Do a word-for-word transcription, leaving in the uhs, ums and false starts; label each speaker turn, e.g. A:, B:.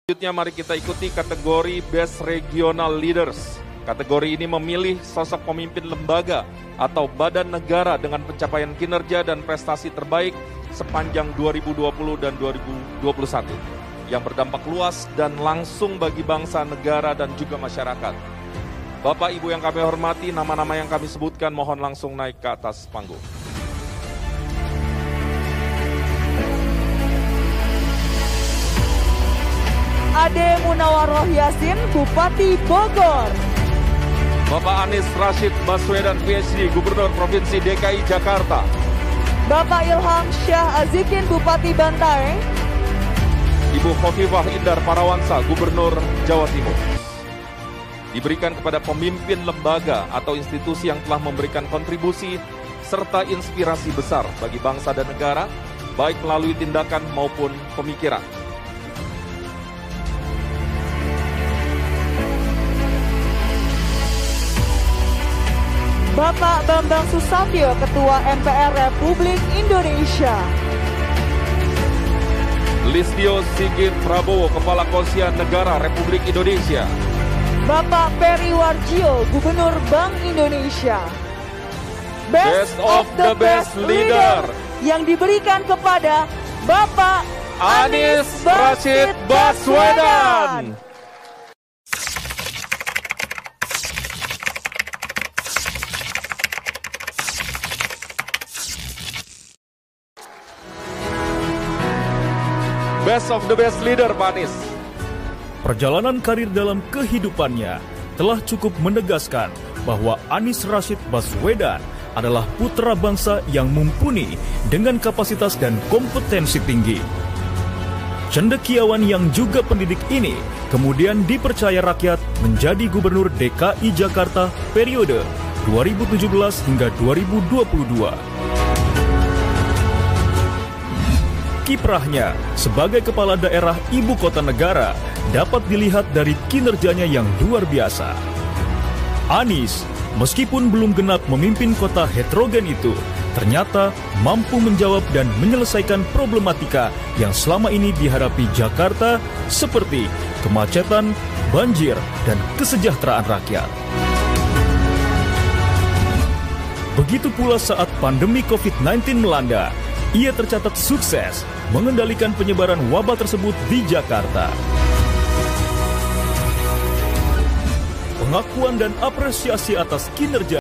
A: Selanjutnya mari kita ikuti kategori Best Regional Leaders. Kategori ini memilih sosok pemimpin lembaga atau badan negara dengan pencapaian kinerja dan prestasi terbaik sepanjang dua ribu dua puluh dan dua ribu dua puluh satu yang berdampak luas dan langsung bagi bangsa, negara, dan juga masyarakat. Bapak Ibu yang kami hormati, nama-nama yang kami sebutkan mohon langsung naik ke atas panggung.
B: Ade Munawarroh Yasin, Bupati Bogor.
A: Bapak Anies Rashid Baswedan, P H D, Gubernur Provinsi D K I Jakarta.
B: Bapak Ilham Syah Azikin, Bupati Bantaeng.
A: Ibu Khofifah Indar Parawansa, Gubernur Jawa Timur. Diberikan kepada pemimpin lembaga atau institusi yang telah memberikan kontribusi serta inspirasi besar bagi bangsa dan negara, baik melalui tindakan maupun pemikiran.
B: Bapak Bambang Susatyo, Ketua M P R Republik Indonesia.
A: Listio Sigit Prabowo, Kepala Kosian Negara Republik Indonesia.
B: Bapak Peri Warjio, Gubernur Bank Indonesia.
A: Best of the Best Leader
B: yang diberikan kepada Bapak
A: Anies Rashid Baswedan. Best of the Best Leader, Pak Anies.
C: Perjalanan karir dalam kehidupannya telah cukup menegaskan bahwa Anies Rashid Baswedan adalah putra bangsa yang mumpuni dengan kapasitas dan kompetensi tinggi. Cendekiawan yang juga pendidik ini kemudian dipercaya rakyat menjadi Gubernur D K I Jakarta periode dua ribu tujuh belas hingga dua ribu dua puluh dua. Kiprahnya sebagai kepala daerah ibu kota negara dapat dilihat dari kinerjanya yang luar biasa. Anies, meskipun belum genap memimpin kota heterogen itu, ternyata mampu menjawab dan menyelesaikan problematika yang selama ini dihadapi Jakarta seperti kemacetan, banjir, dan kesejahteraan rakyat. Begitu pula saat pandemi covid sembilan belas melanda, ia tercatat sukses mengendalikan penyebaran wabah tersebut di Jakarta. Pengakuan dan apresiasi atas kinerja